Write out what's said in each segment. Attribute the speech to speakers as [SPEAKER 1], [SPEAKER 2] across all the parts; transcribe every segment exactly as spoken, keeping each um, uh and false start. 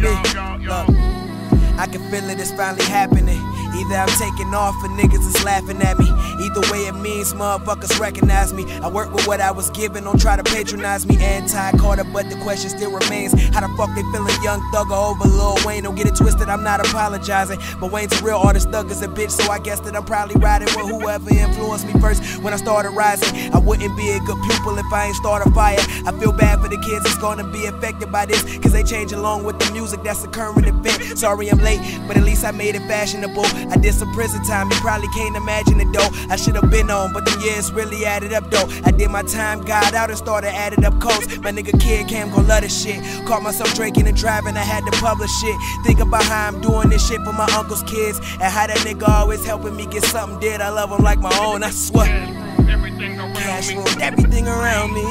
[SPEAKER 1] me. Look, I can feel it, it's finally happening. Either I'm taking off or niggas is laughing at me. Either way it means motherfuckers recognize me. I work with what I was given, don't try to patronize me. Anti-Carter, but the question still remains, how the fuck they feeling Young Thugger over Lil Wayne? Don't get it twisted, I'm not apologizing, but Wayne's a real artist, Thug is a bitch, so I guess that I'm probably riding with whoever influenced me first. When I started rising, I wouldn't be a good pupil if I ain't start a fire. I feel bad for the kids that's gonna be affected by this, cause they change along with the music, that's a current event. Sorry I'm late, but at least I made it fashionable. I did some prison time, you probably can't imagine it though. I should've been on, but the years really added up though. I did my time, got out and started adding up codes. My nigga Kid Cam gon' love this shit. Caught myself drinking and driving, I had to publish shit. Think about how I'm doing this shit for my uncle's kids, and how that nigga always helping me get something did. I love him like my own, I swear. Cash ruined everything around me.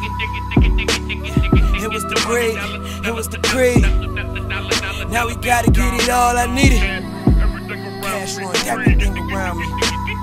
[SPEAKER 1] It was the great, it was the great. Now we gotta get it all I needed. Cash ruined everything around me.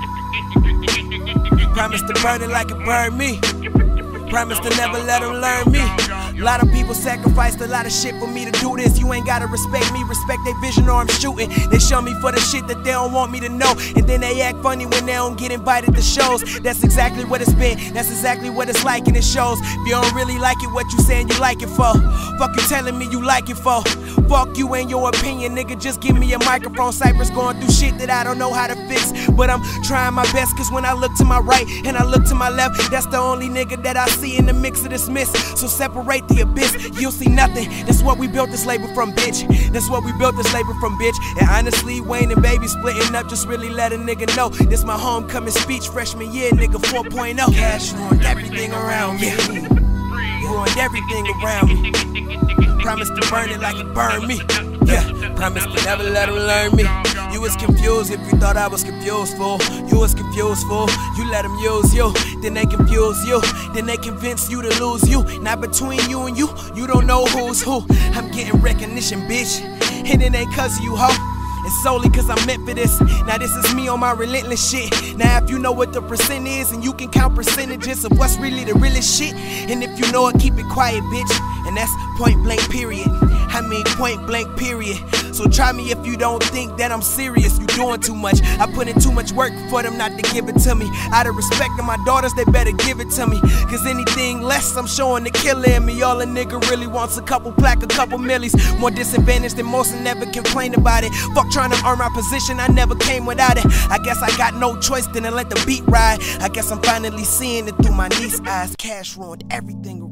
[SPEAKER 1] Promise to burn it like it burned me. Promise to never let them learn me. A lot of people sacrificed a lot of shit for me to do this. You ain't gotta respect me, respect their vision or I'm shooting. They show me for the shit that they don't want me to know, and then they act funny when they don't get invited to shows. That's exactly what it's been, that's exactly what it's like, and it shows. If you don't really like it, what you saying you like it for? Fuck you telling me you like it for? Fuck you and your opinion, nigga, just give me a microphone. Cypress going through shit that I don't know how to fix, but I'm trying my best, cause when I look to my right and I look to my left, that's the only nigga that I see in the mix of this mess. So separate the abyss, you'll see nothing. That's what we built this label from, bitch. That's what we built this label from, bitch. And honestly, Wayne and Baby splitting up just really let a nigga know this my homecoming speech, freshman year, nigga four point oh. Cash ruined everything around me. Ruined everything around me. Promise to burn it like it burned me. Yeah, promise to never let them learn me. You was confused if you thought I was confused, fool. You was confused, fool. You let them use you, then they confuse you, then they convince you to lose you. Not between you and you, you don't know who's who. I'm getting recognition, bitch, and it ain't cause of you, ho. It's solely cause I'm meant for this. Now this is me on my relentless shit. Now if you know what the percent is, and you can count percentages of what's really the realest shit, and if you know it, keep it quiet, bitch. And that's point blank period. I mean point blank period. So try me if you don't think that I'm serious. You doing too much. I put in too much work for them not to give it to me. Out of respect to my daughters, they better give it to me, cause anything less, I'm showing the killer in me. All a nigga really wants a couple plaque, a couple millies. More disadvantaged than most and never complain about it. Fuck trying to earn my position, I never came without it. I guess I got no choice than to let the beat ride. I guess I'm finally seeing it through my niece's eyes. Cash ruined everything.